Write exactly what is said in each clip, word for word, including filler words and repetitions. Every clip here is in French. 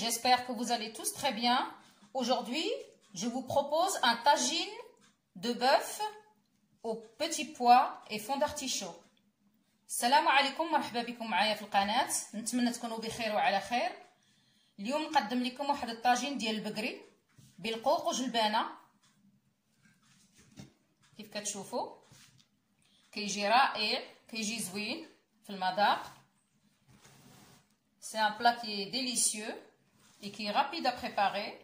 j'espère que vous allez tous très bien. Aujourd'hui, je vous propose un tagine de bœuf aux petits pois et fond d'artichaut. السلام عليكم، مرحبا بكم معايا في القناة. نتمنى تكونوا بخير وعلى خير. اليوم نقدم لكم واحد الطاجين ديال البقري بالقوق وجلبانة. كيف كتشوفوا كيجي رائع، كيجي زوين في المذاق. C'est un plat qui est délicieux et qui est rapide à préparer.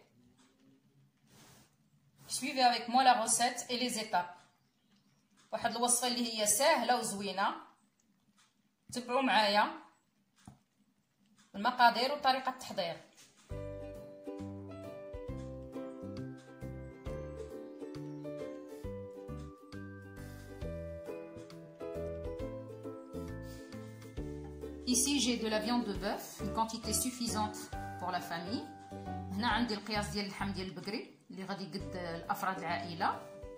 Suivez avec moi la recette et les étapes. واحد الوصفة اللي هي سهلة وزوينة. تبعوا معايا المقادير وطريقة التحضير. Ici j'ai de la viande de bœuf, une quantité suffisante pour la famille. هنا عندي القياس ديال اللحم ديال البقري اللي غادي يقد الافراد العائله.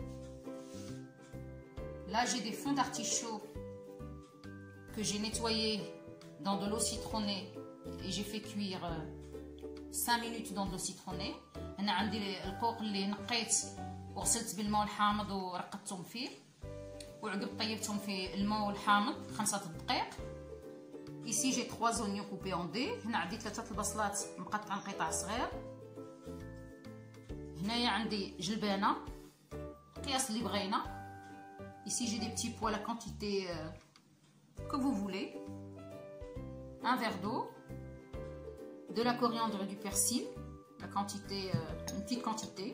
Là j'ai des fonds d'artichaut que j'ai nettoyés dans de l'eau citronnée et j'ai fait cuire cinq minutes dans de l'eau citronnée. هنا عندي القوق اللي نقيت وغسلت بالماء الحامض ورقدتهم فيه وعقب طيبتهم في الماء الحامض خمسة دقائق. Ici j'ai trois oignons coupés en dés. هنا عندي ثلاثة البصلات مقطعة قطع صغير. هنايا عندي جلبانة القياس اللي بغينا. Ici j'ai des petits pois, la quantité euh, que vous voulez. Un verre d'eau, de la coriandre et du persil, la quantité, euh, une petite quantité.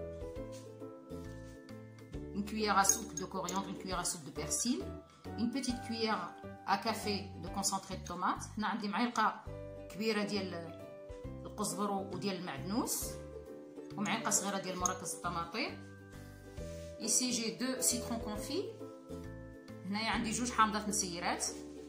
Une cuillère à soupe de coriandre, une cuillère à soupe de persil. Une petite cuillère à café de concentré de tomate. هنا عندي معلقة كبيرة ديال القزبر وديال المعدنوس ومعلقة صغيرة ديال مركز الطماطم. Ici j'ai deux citrons confits. هنايا عندي جوج حامضات مسيرات.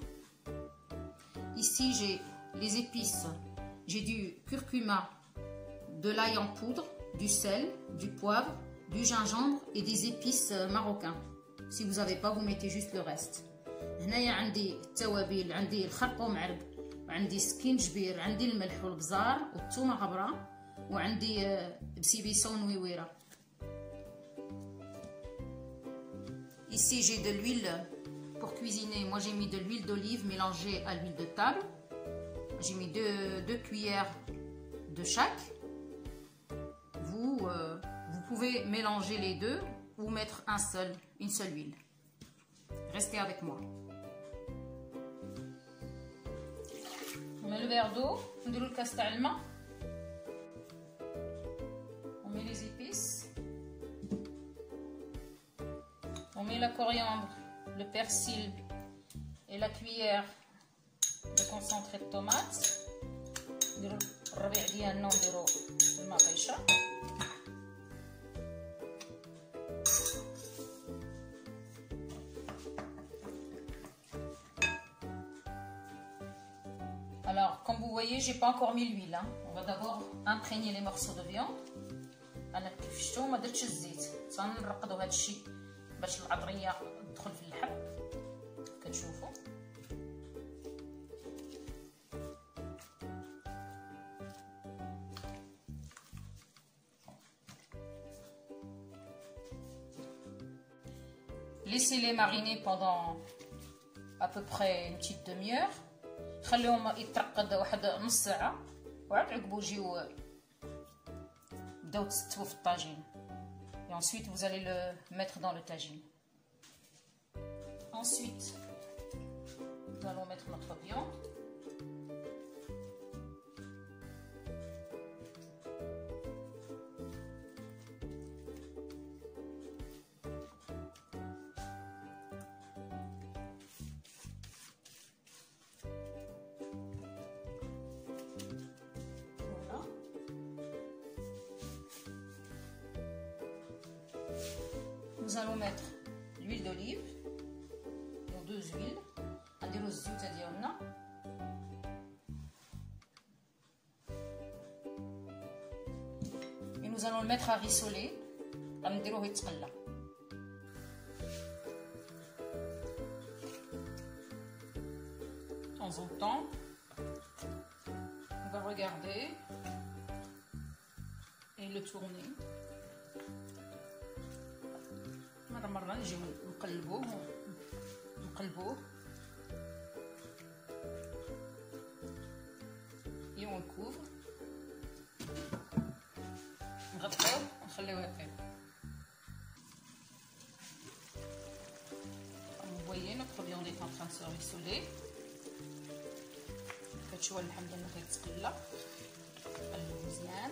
Ici j'ai les épices. J'ai du curcuma, de l'ail en poudre, du sel, du poivre, du gingembre et des épices marocains. Si vous n'avez pas, vous mettez juste le reste. هنايا عندي التوابل، عندي الخرق ومعرق وعندي سكينجبير، عندي الملح والبزار والثومه غبره وعندي بسيبيسه ونويويره. Ici j'ai de l'huile pour cuisiner. Moi j'ai mis de l'huile d'olive mélangée à l'huile de table. J'ai mis deux, deux cuillères de chaque. Vous, euh, vous pouvez mélanger les deux ou mettre un seul, une seule huile. Restez avec moi. On met le verre d'eau, on met le casse تاع الماء. On met les épices. On met la coriandre, le persil et la cuillère de concentré de tomate. نديرو الربيع ديالنا ونديرو المطيشه. Alors, comme vous voyez, j'ai pas encore mis l'huile. Hein. On va d'abord imprégner les morceaux de viande. انا كيف شفتوا ما درتش الزيت، تنرقدوا هذا الشيء باش العطريه تدخل في اللحم كتشوفوا. Laissez-les mariner pendant à peu près une petite demi-heure. خليهم يترقد واحد نص ساعه وعاد عقبو جيو بداو تستووا في الطاجين. Et ensuite vous allez le mettre dans le tagine. Ensuite nous allons mettre notre viande. Nous allons mettre l'huile d'olive, nos deux huiles, نديرو الزيوت ديالنا. Et nous allons le mettre à rissoler. غنديروه يتقلى. De temps en temps, on va regarder et le tourner. مرة مرة نجيو نقلبوه نقلبوه et on le couvre. نغطيوه ونخليوه يطيب. Vous voyez, notre viande est en train de se rissoler. كتشوفوا اللحم ديالنا كيتقلى. نقلبو مزيان.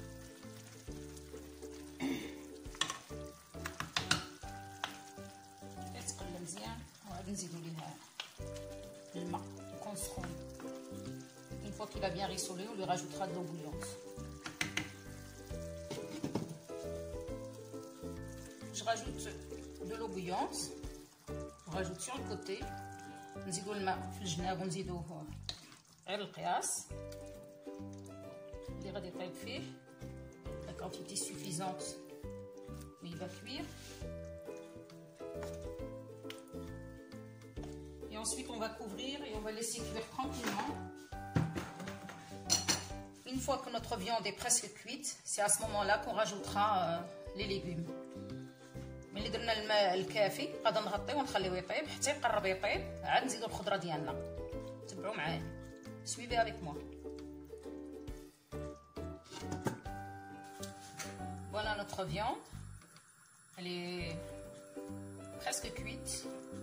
كيتقلى مزيان وعاد نزيدو ليه الماء يكون سخون. Une fois qu'il a bien rissolé, on lui rajoutera de l'eau bouillante. Je rajoute de l'eau bouillante. On rajoute sur le côté. نزيدو الماء في الجناب ونزيدوه غير القياس اللي غادي يطيب فيه. La quantité suffisante où il va cuire. Et ensuite on va couvrir et on va laisser cuire tranquillement. Une fois que notre viande est presque cuite, c'est à ce moment-là qu'on rajoutera euh, les légumes. ملي درنا الماء الكافي غادي نغطيه ونخليه يطيب حتى يقرب يطيب، عاد نزيدو الخضره ديالنا. تبعوا معايا. Suivez avec moi. Voilà notre viande. Elle est presque cuite.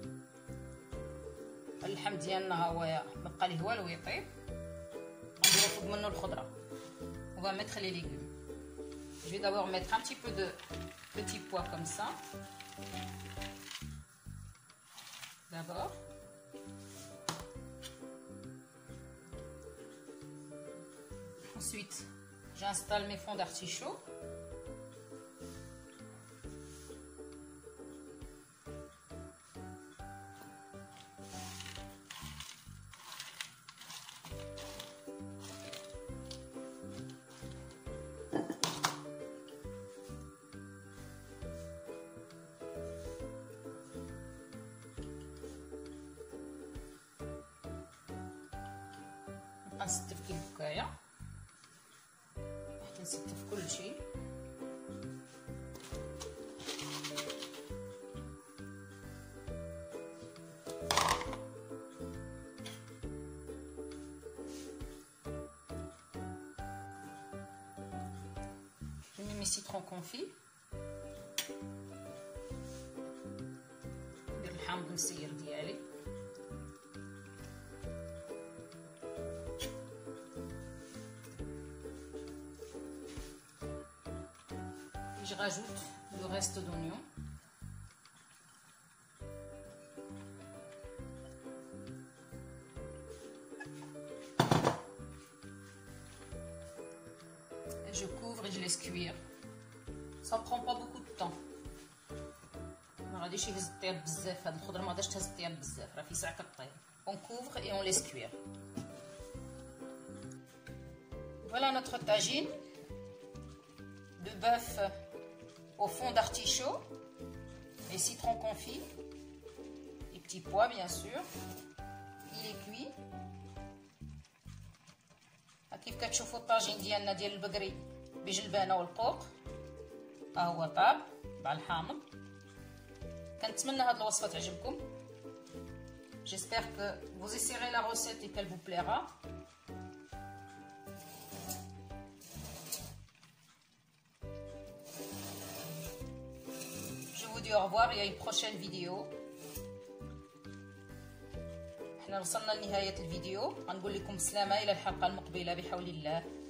اللحم ديالنا ها هو مبقى ليه والو يطيب. غنديرو فوق منه الخضره. On va mettre les légumes. Je vais d'abord mettre un petit peu de petits pois comme ça. D'abord. Ensuite, j'installe mes fonds d'artichaut. نستف في البكايه حتى نستف كل شيء. Je mets mes citrons confits. ندير الحامض المسير ديالي. Je rajoute le reste d'oignon. Je couvre et je laisse cuire. Ça ne prend pas beaucoup de temps. ما غاديش يهز الطياب بزاف، هاد الخضره ما غاديش تهز الطياب بزاف، راه في ساعه كطيب. On couvre et on laisse cuire. Voilà notre tagine de bœuf au fond d'artichaut, les citrons confits, les petits pois bien sûr. Il est cuit. كيف كتشوفوا الطاجين ديالنا ديال البقري بجلبانه والقوق ها هو طاب مع الحامض. كنتمنى هاد الوصفه تعجبكم. J'espère que vous essaierez la recette et qu'elle vous plaira. Je vous dis au revoir et à une prochaine vidéo. احنا وصلنا لنهاية الفيديو، غنقول لكم السلامة إلى الحلقة المقبلة بحول الله.